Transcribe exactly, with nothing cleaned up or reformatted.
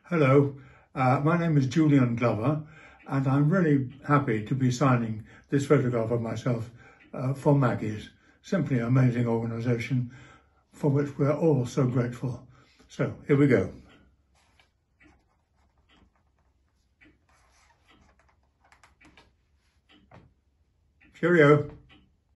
Hello, uh, my name is Julian Glover, and I'm really happy to be signing this photograph of myself uh, for Maggie's. Simply an amazing organisation for which we're all so grateful. So here we go. Cheerio.